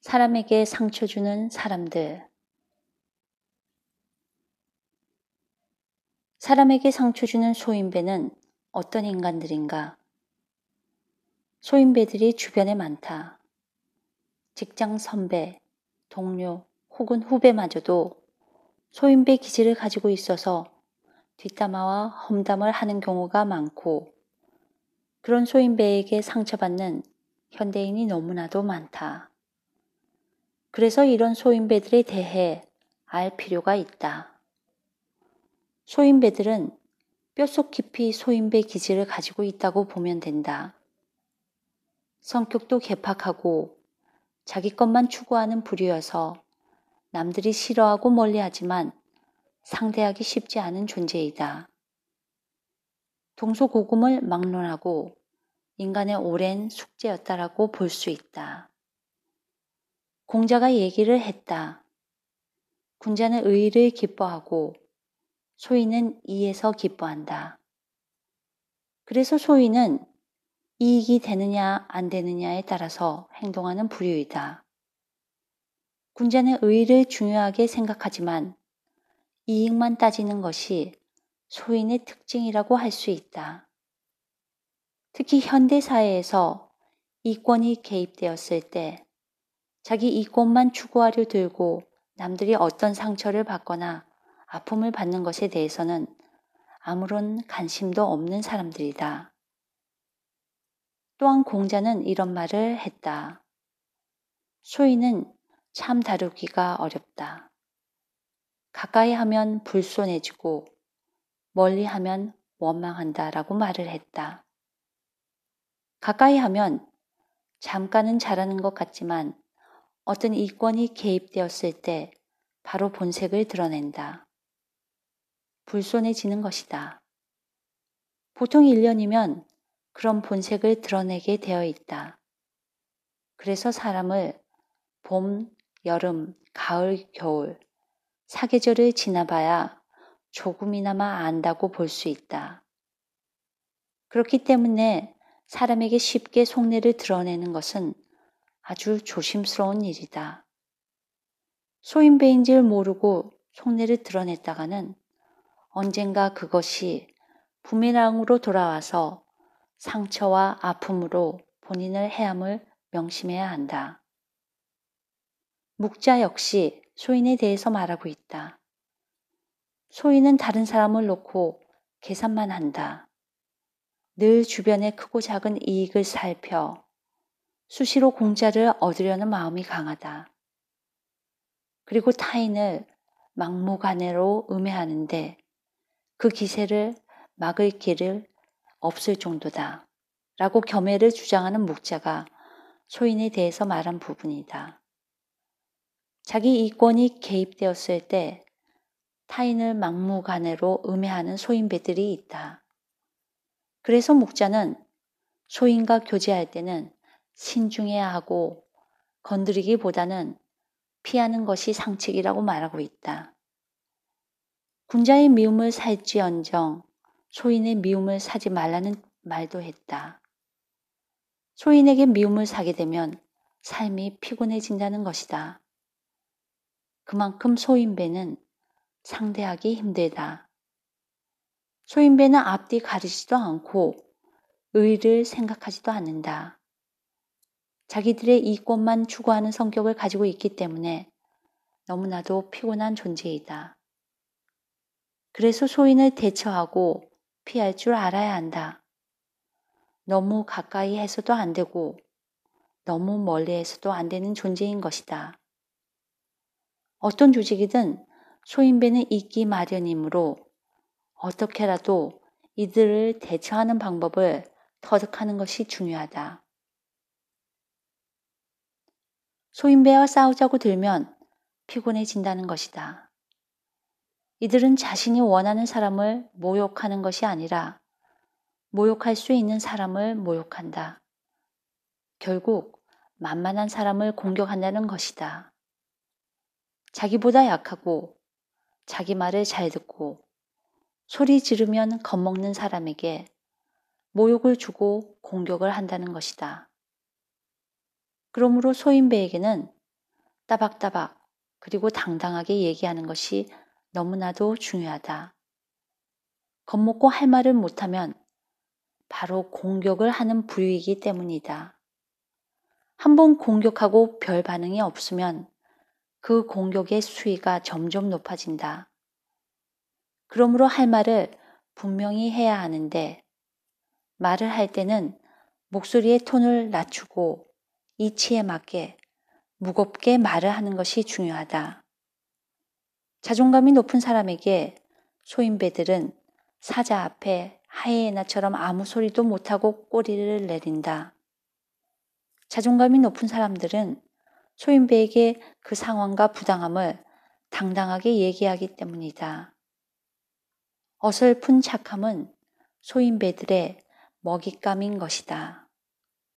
사람에게 상처 주는 사람들. 사람에게 상처 주는 소인배는 어떤 인간들인가? 소인배들이 주변에 많다. 직장 선배, 동료 혹은 후배마저도 소인배 기질을 가지고 있어서 뒷담화와 험담을 하는 경우가 많고, 그런 소인배에게 상처받는 현대인이 너무나도 많다. 그래서 이런 소인배들에 대해 알 필요가 있다. 소인배들은 뼛속 깊이 소인배 기질을 가지고 있다고 보면 된다. 성격도 괴팍하고 자기 것만 추구하는 부류여서 남들이 싫어하고 멀리하지만 상대하기 쉽지 않은 존재이다. 동서고금을 막론하고 인간의 오랜 숙제였다라고 볼 수 있다. 공자가 얘기를 했다. 군자는 의를 기뻐하고 소인은 이에서 기뻐한다. 그래서 소인은 이익이 되느냐 안 되느냐에 따라서 행동하는 부류이다. 군자는 의를 중요하게 생각하지만 이익만 따지는 것이 소인의 특징이라고 할 수 있다. 특히 현대사회에서 이권이 개입되었을 때 자기 이권만 추구하려 들고 남들이 어떤 상처를 받거나 아픔을 받는 것에 대해서는 아무런 관심도 없는 사람들이다. 또한 공자는 이런 말을 했다. 소인은 참 다루기가 어렵다. 가까이 하면 불손해지고 멀리 하면 원망한다 라고 말을 했다. 가까이 하면 잠깐은 잘하는 것 같지만 어떤 이권이 개입되었을 때 바로 본색을 드러낸다. 불손해지는 것이다. 보통 1년이면 그런 본색을 드러내게 되어 있다. 그래서 사람을 봄, 여름, 가을, 겨울, 사계절을 지나봐야 조금이나마 안다고 볼 수 있다. 그렇기 때문에 사람에게 쉽게 속내를 드러내는 것은 아주 조심스러운 일이다. 소인배인 줄 모르고 속내를 드러냈다가는 언젠가 그것이 부메랑으로 돌아와서 상처와 아픔으로 본인을 해함을 명심해야 한다. 묵자 역시 소인에 대해서 말하고 있다. 소인은 다른 사람을 놓고 계산만 한다. 늘 주변의 크고 작은 이익을 살펴 수시로 공짜를 얻으려는 마음이 강하다. 그리고 타인을 막무가내로 음해하는데 그 기세를 막을 길을 없을 정도다. 라고 겸해를 주장하는 묵자가 소인에 대해서 말한 부분이다. 자기 이권이 개입되었을 때 타인을 막무가내로 음해하는 소인배들이 있다. 그래서 묵자는 소인과 교제할 때는 신중해야 하고 건드리기보다는 피하는 것이 상책이라고 말하고 있다. 군자의 미움을 살지언정 소인의 미움을 사지 말라는 말도 했다. 소인에게 미움을 사게 되면 삶이 피곤해진다는 것이다. 그만큼 소인배는 상대하기 힘들다. 소인배는 앞뒤 가리지도 않고 의를 생각하지도 않는다. 자기들의 이권만 추구하는 성격을 가지고 있기 때문에 너무나도 피곤한 존재이다. 그래서 소인을 대처하고 피할 줄 알아야 한다. 너무 가까이 해서도 안 되고 너무 멀리 해서도 안 되는 존재인 것이다. 어떤 조직이든 소인배는 있기 마련이므로 어떻게라도 이들을 대처하는 방법을 터득하는 것이 중요하다. 소인배와 싸우자고 들면 피곤해진다는 것이다. 이들은 자신이 원하는 사람을 모욕하는 것이 아니라 모욕할 수 있는 사람을 모욕한다. 결국 만만한 사람을 공격한다는 것이다. 자기보다 약하고 자기 말을 잘 듣고 소리 지르면 겁먹는 사람에게 모욕을 주고 공격을 한다는 것이다. 그러므로 소인배에게는 따박따박 그리고 당당하게 얘기하는 것이 너무나도 중요하다. 겁먹고 할 말을 못하면 바로 공격을 하는 부류이기 때문이다. 한번 공격하고 별 반응이 없으면 그 공격의 수위가 점점 높아진다. 그러므로 할 말을 분명히 해야 하는데 말을 할 때는 목소리의 톤을 낮추고 이치에 맞게 무겁게 말을 하는 것이 중요하다. 자존감이 높은 사람에게 소인배들은 사자 앞에 하이에나처럼 아무 소리도 못하고 꼬리를 내린다. 자존감이 높은 사람들은 소인배에게 그 상황과 부당함을 당당하게 얘기하기 때문이다. 어설픈 착함은 소인배들의 먹잇감인 것이다.